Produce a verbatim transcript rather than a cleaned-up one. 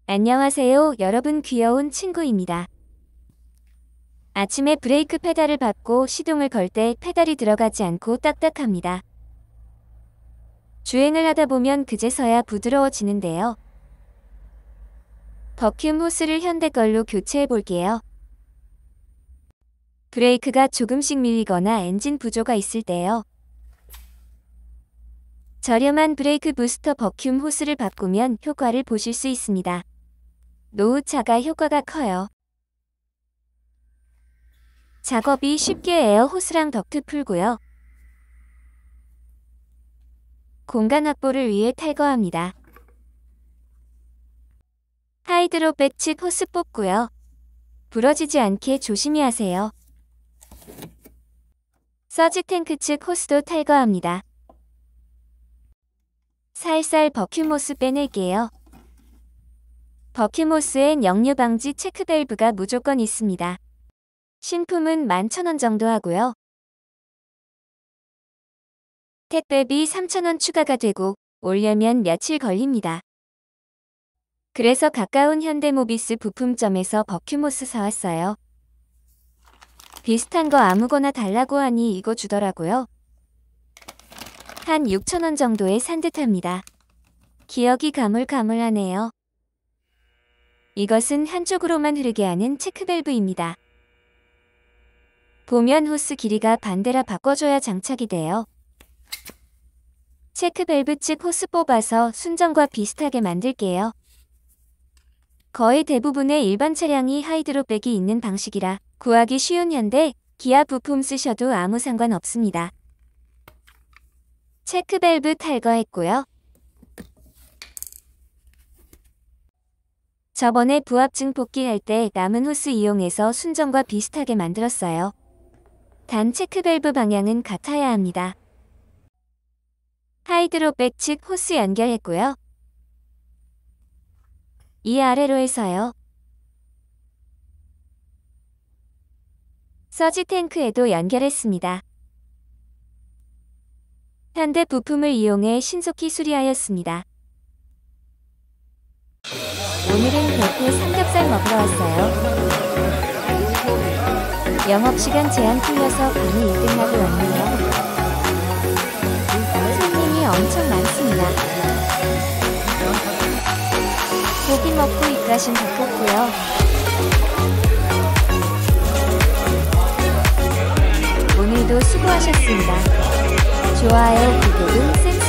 안녕하세요, 여러분. 귀여운 친구입니다. 아침에 브레이크 페달을 밟고 시동을 걸 때 페달이 들어가지 않고 딱딱합니다. 주행을 하다 보면 그제서야 부드러워지는데요. 버큐um 호스를 현대 걸로 교체해 볼게요. 브레이크가 조금씩 밀리거나 엔진 부조가 있을 때요. 저렴한 브레이크 부스터 버큐um 호스를 바꾸면 효과를 보실 수 있습니다. 노후차가 효과가 커요. 작업이 쉽게 에어 호스랑 덕트 풀고요. 공간 확보를 위해 탈거합니다. 하이드로백 측 호스 뽑고요. 부러지지 않게 조심히 하세요. 서지 탱크 측 호스도 탈거합니다. 살살 버큐um 호스 빼낼게요. 버큐um 호스엔 역류 방지 체크 밸브가 무조건 있습니다. 신품은 만 천 원 정도 하고요. 택배비 삼천 원 추가가 되고 오려면 며칠 걸립니다. 그래서 가까운 현대모비스 부품점에서 버큐um 호스 사왔어요. 비슷한 거 아무거나 달라고 하니 이거 주더라고요. 한 육천 원 정도에 산 듯합니다. 기억이 가물가물하네요. 이것은 한쪽으로만 흐르게 하는 체크 밸브입니다. 보면 호스 길이가 반대라 바꿔줘야 장착이 돼요. 체크 밸브 측 호스 뽑아서 순정과 비슷하게 만들게요. 거의 대부분의 일반 차량이 하이드로백이 있는 방식이라 구하기 쉬운 현대, 기아 부품 쓰셔도 아무 상관 없습니다. 체크 밸브 탈거했고요. 저번에 부합증 복귀할 때 남은 호스 이용해서 순정과 비슷하게 만들었어요. 단 체크 밸브 방향은 같아야 합니다. 하이드로백 측 호스 연결했고요. 이 아래로 해서요. 서지 탱크에도 연결했습니다. 현대 부품을 이용해 신속히 수리하였습니다. 오늘은 대패 삼겹살 먹으러 왔어요. 영업시간 제한 풀려서 밤이 일등 나고 왔네요. 손님이 엄청 많습니다. 고기 먹고 입가심 바꿨고요. 오늘도 수고하셨습니다. 좋아요, 구독은 센스